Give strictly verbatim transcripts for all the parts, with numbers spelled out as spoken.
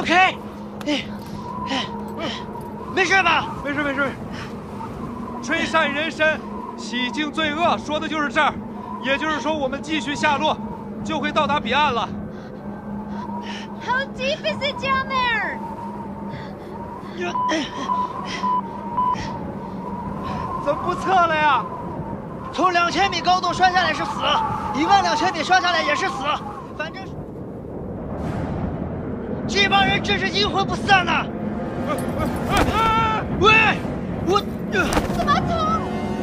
OK？ 没事吧？ 没事没事。吹散人身，洗净罪恶，说的就是这儿。也就是说，我们继续下落，就会到达彼岸了。 How deep is it down there? 怎么不测了呀？ 从两千米高度摔下来是死，一万两千米摔下来也是死，反正这帮人真是阴魂不散呐！喂，我怎么走？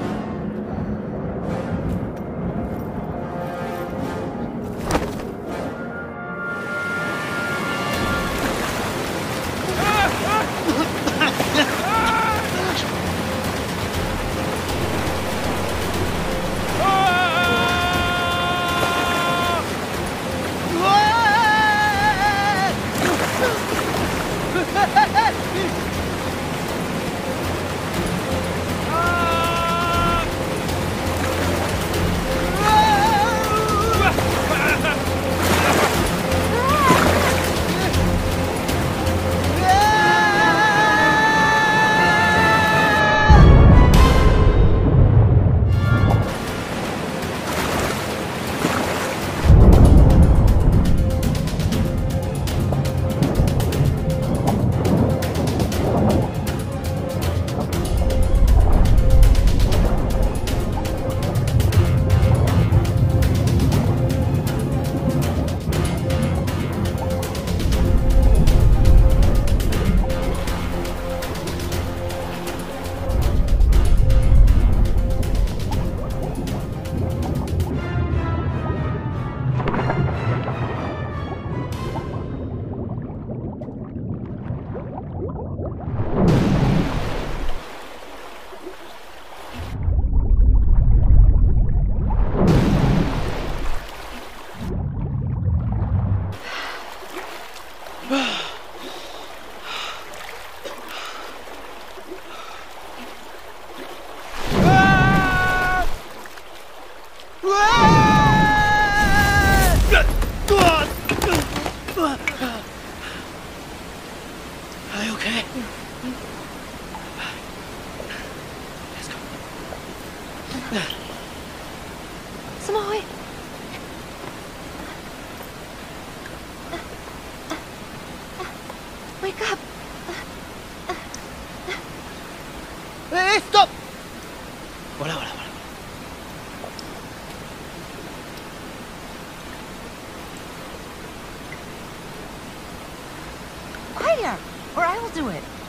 怎么会？ Wake up! 哎 ，stop！ 我来，我来，我来。 Quieter, or I will do it.